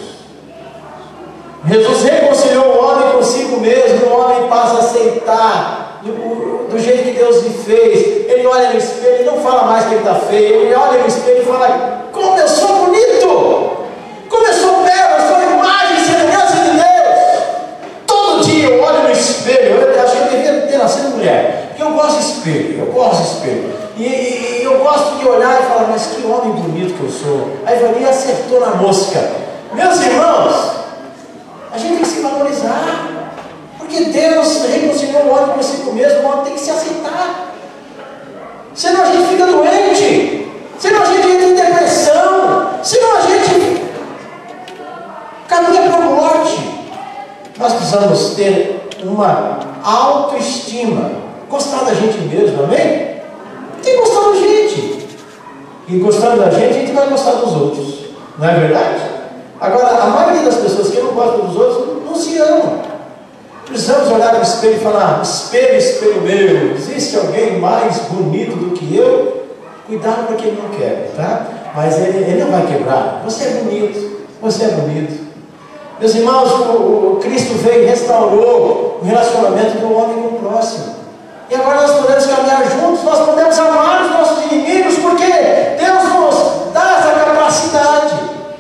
Jesus reconciliou o homem consigo mesmo. O homem passa a aceitar do, do jeito que Deus lhe fez. Ele olha no espelho e não fala mais que ele está feio. Ele olha no espelho e fala: como eu sou bonito! Como eu sou belo, eu sou a imagem e semelhança de Deus. Todo dia eu olho no espelho. Eu acho que eu devia ter nascido mulher, porque eu gosto de espelho, eu gosto de espelho. E, e, e eu gosto de olhar e falar: mas que homem bonito que eu sou. Aí vai ali e acertou na mosca. Meus irmãos, a gente tem que se valorizar, porque Deus reconciliou o homem consigo mesmo. O homem tem que se aceitar, senão a gente fica doente, senão a gente entra em depressão, senão a gente caminha para a morte. Nós precisamos ter uma autoestima, gostar da gente mesmo, amém? Tem que gostar da gente, e gostando da gente, a gente vai gostar dos outros, não é verdade? Agora, a maioria das pessoas que não gostam dos outros não se amam. Precisamos olhar para o espelho e falar: espelho, espelho meu, existe alguém mais bonito do que eu? Cuidado para que ele não quebre, tá? Mas ele, ele não vai quebrar. Você é bonito, você é bonito. Meus irmãos, o, o Cristo veio e restaurou o relacionamento do homem com o próximo. E agora nós podemos caminhar juntos, nós podemos amar os nossos inimigos, porque Deus nos dá essa capacidade.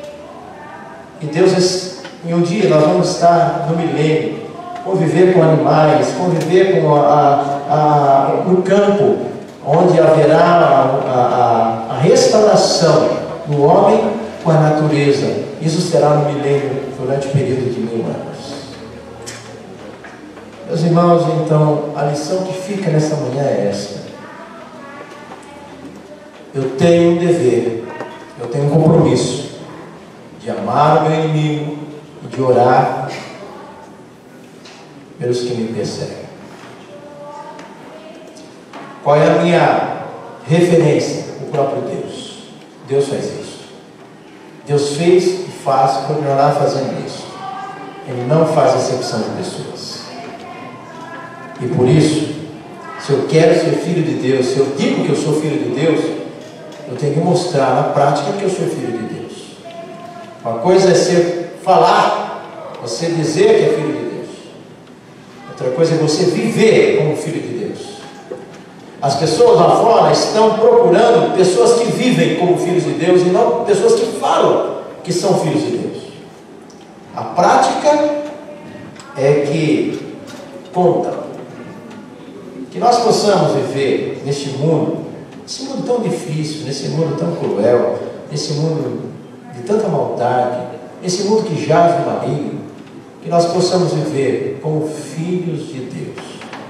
E Deus, em um dia nós vamos estar no milênio, conviver com animais, conviver com a, a, a, no campo, onde haverá a, a, a restauração do homem com a natureza. Isso será no milênio durante o período de mil anos. Meus irmãos, então, a lição que fica nessa manhã é esta. Eu tenho um dever, eu tenho um compromisso de amar o meu inimigo e de orar pelos que me perseguem. Qual é a minha referência? O próprio Deus. Deus faz isso. Deus fez e faz e continuará fazendo isso. Ele não faz acepção de pessoas. E por isso, se eu quero ser filho de Deus, se eu digo que eu sou filho de Deus, eu tenho que mostrar na prática que eu sou filho de Deus. Uma coisa é ser falar, você dizer que é filho de Deus. Outra coisa é você viver como filho de Deus. As pessoas lá fora estão procurando pessoas que vivem como filhos de Deus e não pessoas que falam que são filhos de Deus. A prática é que conta. Que nós possamos viver neste mundo, nesse mundo tão difícil, nesse mundo tão cruel, nesse mundo de tanta maldade, nesse mundo que jaz no maligno, que nós possamos viver como filhos de Deus.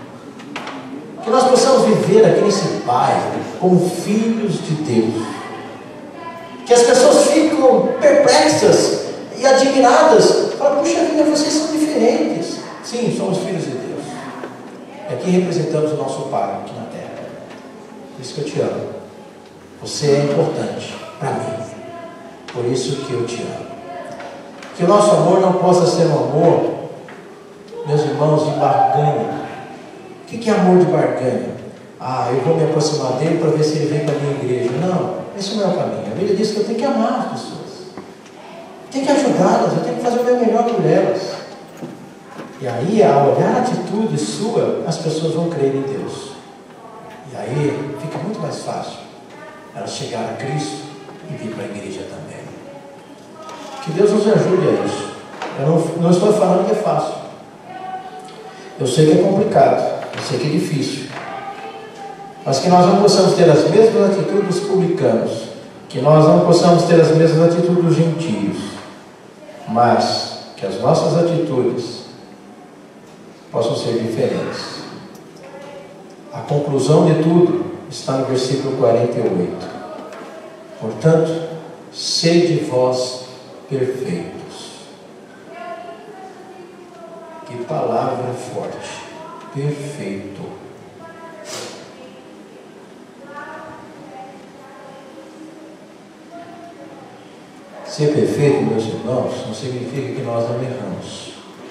Que nós possamos viver aqui nesse bairro como filhos de Deus. Que as pessoas ficam perplexas e admiradas. Falam, puxa vida, vocês são diferentes. Sim, somos filhos de Deus. E aqui representamos o nosso Pai aqui na terra. Por isso que eu te amo. Você é importante para mim. Por isso que eu te amo. Que o nosso amor não possa ser um amor, meus irmãos, de barganha. O que é amor de barganha? Ah, eu vou me aproximar dele para ver se ele vem para a minha igreja. Não, esse não é o caminho. A Bíblia diz que eu tenho que amar as pessoas. Tenho que ajudá-las, eu tenho que fazer o meu melhor por elas. E aí, ao olhar a atitude sua, as pessoas vão crer em Deus. E aí, fica muito mais fácil elas chegarem a Cristo e vir para a igreja também. Que Deus nos ajude a isso. Eu não, não estou falando que é fácil. Eu sei que é complicado. Eu sei que é difícil. Mas que nós não possamos ter as mesmas atitudes dos publicanos. Que nós não possamos ter as mesmas atitudes dos gentios. Mas que as nossas atitudes possam ser diferentes. A conclusão de tudo está no versículo quarenta e oito. Portanto, sede vós perfeitos. Que palavra forte. Perfeito. Ser perfeito, meus irmãos, não significa que nós não erramos.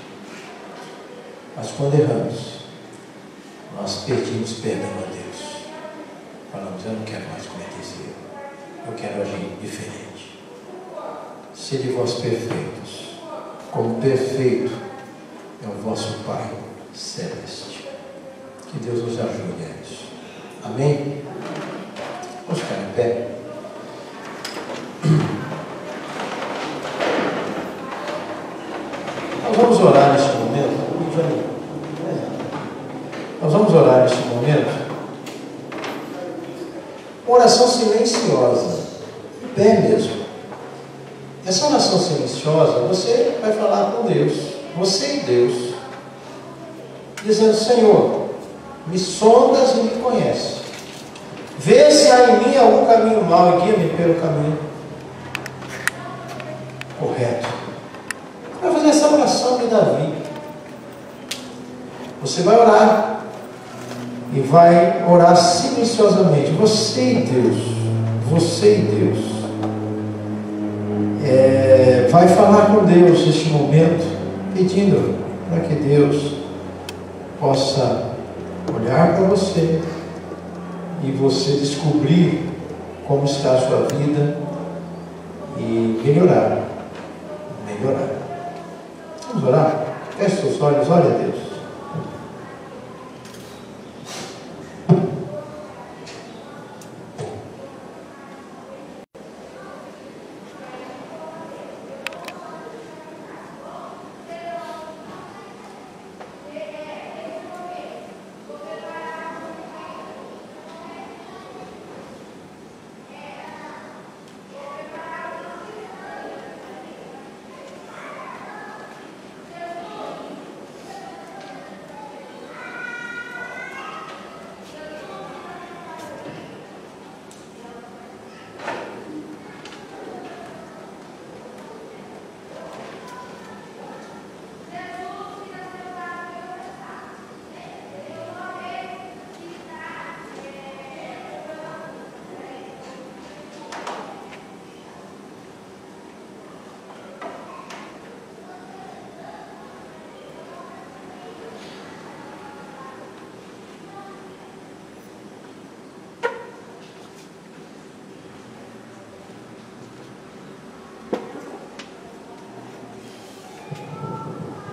Mas quando erramos, nós pedimos perdão a Deus. Falamos, eu não quero mais cometer esse erro. Eu quero agir diferente. Sede vós perfeitos, como perfeito é o vosso Pai Celeste. Que Deus nos ajude a isso. Amém? Vamos ficar em pé. Nós vamos orar neste momento. Nós vamos orar neste momento. Uma oração silenciosa. Em pé mesmo. Essa oração silenciosa, você vai falar com Deus. Você e Deus. Dizendo, Senhor, me sondas e me conheces. Vê se há em mim algum caminho mau e guia-me pelo caminho correto. Vai fazer essa oração de Davi. Você vai orar e vai orar silenciosamente. Você e Deus, você e Deus, é, vai falar com Deus neste momento, pedindo para que Deus possa olhar para você e você descobrir como está a sua vida e melhorar. Melhorar. Vamos orar? Feche seus olhos, olha a Deus.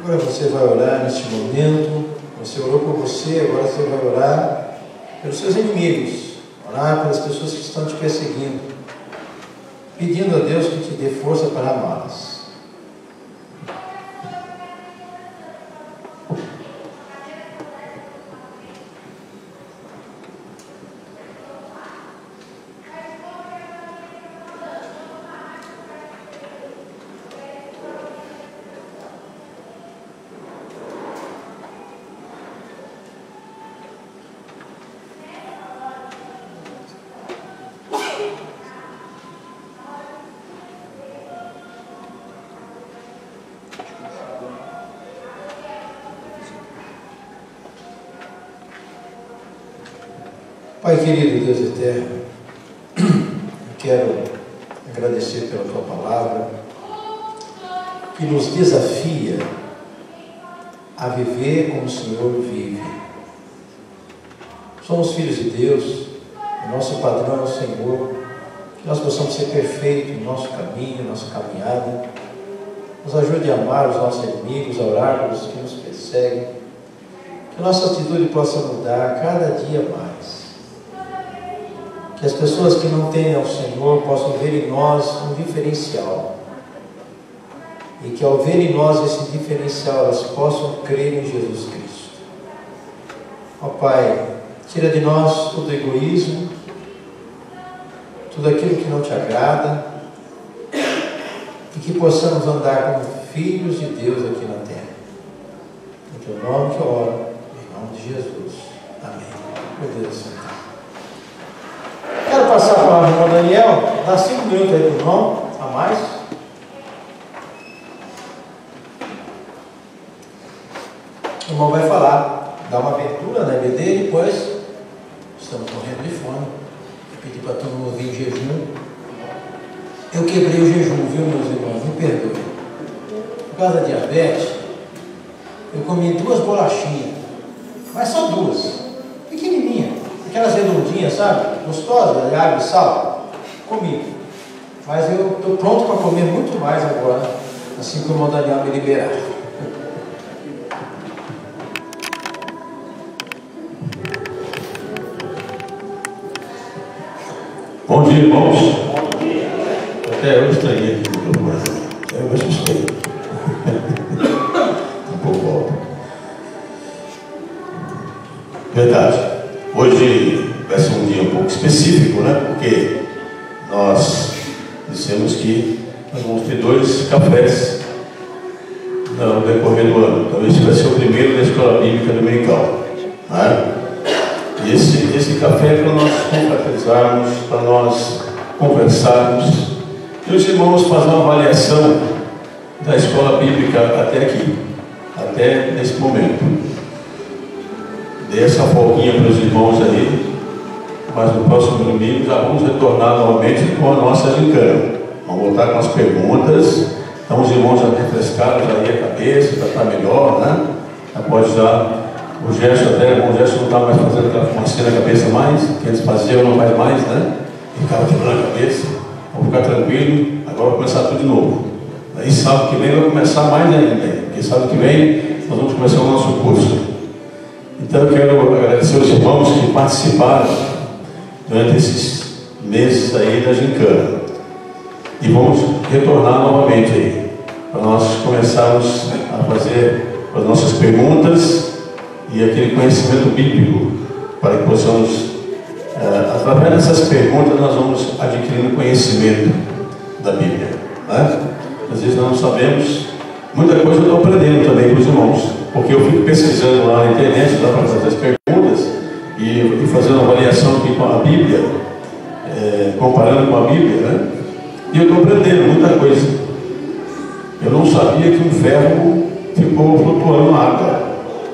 Agora você vai orar neste momento. Você orou por você, agora você vai orar pelos seus inimigos, orar pelas pessoas que estão te perseguindo, pedindo a Deus que te dê força para amá-las. Pai querido, Deus eterno, eu quero agradecer pela Tua palavra, que nos desafia a viver como o Senhor vive. Somos filhos de Deus, o nosso padrão é o Senhor, que nós possamos ser perfeitos no nosso caminho, nossa caminhada. Nos ajude a amar os nossos inimigos, a orar pelos que nos perseguem, que nossa atitude possa mudar cada dia mais. Que as pessoas que não têm ao Senhor possam ver em nós um diferencial. E que ao ver em nós esse diferencial, elas possam crer em Jesus Cristo. Ó Pai, tira de nós todo egoísmo, tudo aquilo que não te agrada, e que possamos andar como filhos de Deus aqui na terra. Em teu nome que eu oro, em nome de Jesus. Amém. Meu Deus do Senhor. Quero passar a palavra ao irmão Daniel, dá cinco minutos aí para o irmão, a mais. O irmão vai falar, dá uma abertura na E B D e depois estamos morrendo de fome. Eu pedi para todo mundo vir em jejum. Eu quebrei o jejum, viu, meus irmãos? Me perdoe. Por causa da diabetes, eu comi duas bolachinhas, mas só duas, pequenininhas. Aquelas redondinhas, sabe? Gostosas, de água e sal. Comi. Mas eu estou pronto para comer muito mais agora, assim que o irmão Daniel me liberar. Bom dia, irmãos. Até eu estranhei aqui no meu coração. Eu me assustei. Um pouco alto. Verdade. Hoje vai ser um dia um pouco específico, né? Porque nós dissemos que nós vamos ter dois cafés no decorrer do ano. Então esse vai ser o primeiro da Escola Bíblica Dominical, né? E esse, esse café é para nós confraternizarmos, para nós conversarmos e os irmãos fazem uma avaliação da Escola Bíblica até aqui, até nesse momento. Dei essa folguinha para os irmãos aí, mas no próximo domingo já vamos retornar novamente com a nossa gincana. Vamos voltar com as perguntas. Então os irmãos já refrescaram já aí a cabeça, já está melhor, né? Já pode já, o Gerson até, o Gerson não está mais fazendo aquela fumacinha na cabeça mais, que antes fazia ou não faz mais, né? Ficava quebrando a cabeça. Vamos ficar tranquilo, agora vai começar tudo de novo. Aí sábado que vem vai começar mais ainda, porque sábado que vem nós vamos começar o nosso curso. Então eu quero agradecer aos irmãos que participaram durante esses meses aí da gincana. E vamos retornar novamente aí, para nós começarmos a fazer as nossas perguntas e aquele conhecimento bíblico, para que possamos, uh, através dessas perguntas, nós vamos adquirindo conhecimento da Bíblia, né? Às vezes nós não sabemos, muita coisa eu estou aprendendo também com os irmãos, porque eu fico pesquisando lá na internet, lá para fazer as perguntas e, e fazendo uma avaliação aqui com a Bíblia, é, comparando com a Bíblia, né? E eu estou aprendendo muita coisa. Eu não sabia que um ferro ficou flutuando na água.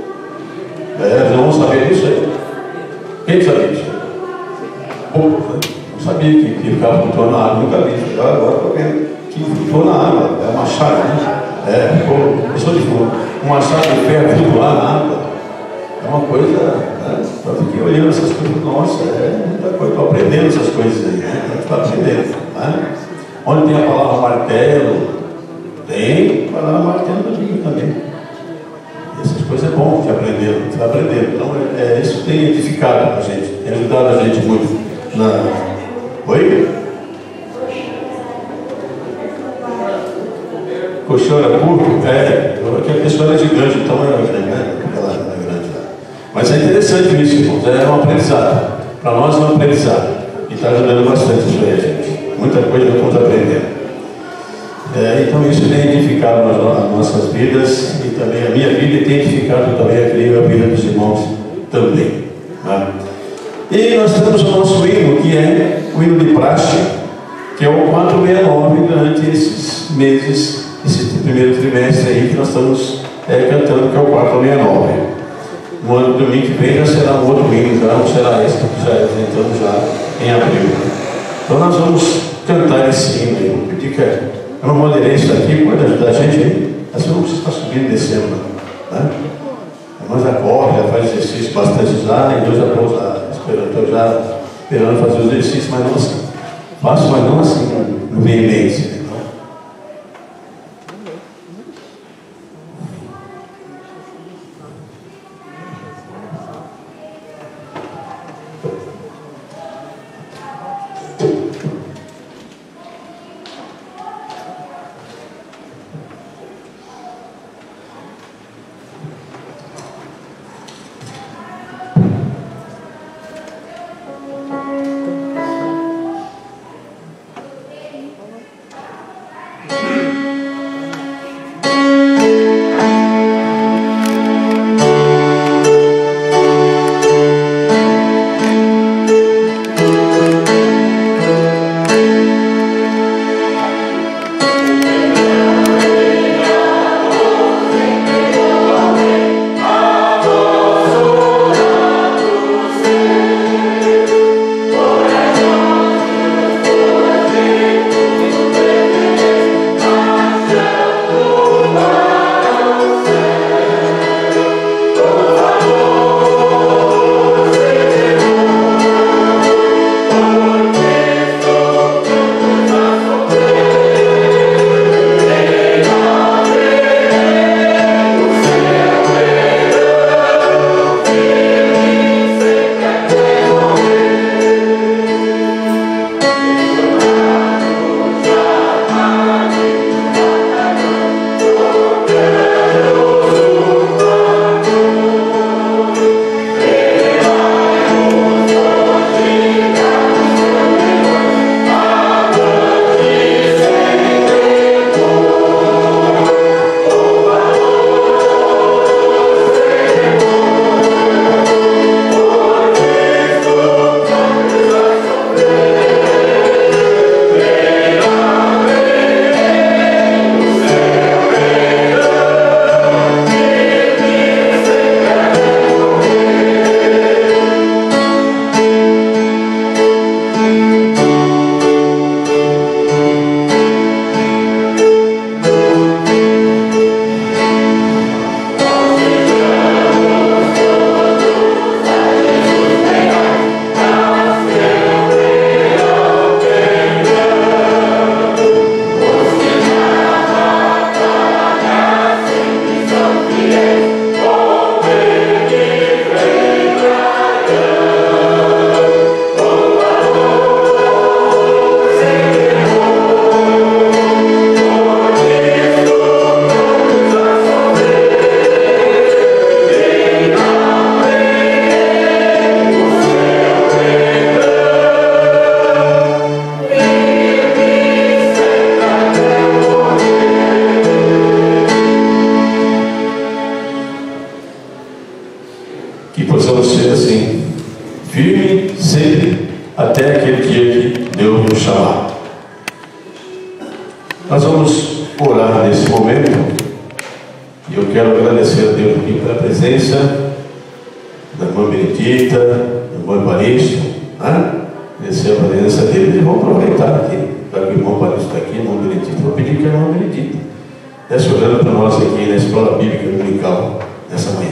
É, não sabia disso aí. Quem sabia disso? Poucos, né? Não sabia que, que ficava flutuando na água, nunca vi. Agora estou vendo que flutuou na água. É uma chave, né? É, ficou, eu sou de fogo. Uma chave de ferro flutuar na água. É uma coisa, né? Eu fiquei olhando essas coisas, nossa, é muita coisa. Estou aprendendo essas coisas aí, né? A gente está aprendendo, né? Onde tem a palavra martelo, tem a palavra martelo na Bíblia também. Depois é bom de aprender, você vai aprendendo. Então, é, isso tem edificado a gente, tem ajudado a gente muito na... Oi? Colchão era curto? É, aqui a pessoa era gigante, então era grande, né? Ela era grande lá. Mas é interessante isso, irmãos, é um aprendizado. Para nós é um aprendizado. E está ajudando bastante isso aí, gente. Muita coisa nós estamos aprendendo. É, então isso tem edificado as nossas vidas e também a minha vida, e tem edificado também a creio, a vida dos irmãos também. Né? E nós temos o nosso hino, que é o hino de praxe, que é o quatrocentos e sessenta e nove durante esses meses, esse primeiro trimestre aí que nós estamos é, cantando, que é o quatrocentos e sessenta e nove. No ano domingo que vem já será um outro hino, já não será esse que já apresentamos já em abril. Então nós vamos cantar esse hino aí. Vou pedir que eu não moderei isso aqui, pode ajudar a gente aí. Assim não precisa estar subindo e descendo, né? Nós já corre, já faz exercício bastante já, e eu já estou já esperando, estou já esperando fazer os exercícios, mas não assim. Faço, mas não assim, no veemência. Nós vamos orar nesse momento e eu quero agradecer a Deus aqui pela presença da irmã Benedita, do irmão Evaristo, né? Agradecer a presença deles e vamos aproveitar aqui, para que o irmão Evaristo está aqui, irmão Benedito, vou pedir que a irmã Benedita estivesse orando para nós aqui na Escola Bíblica Dominical nessa manhã.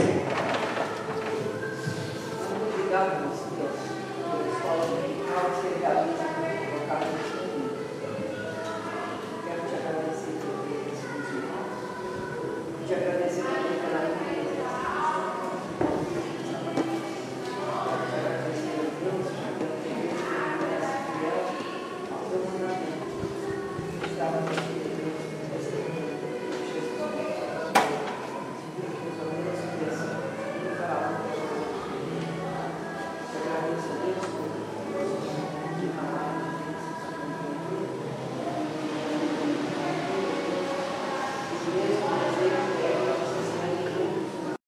Te agradecer também pela graças a Deus.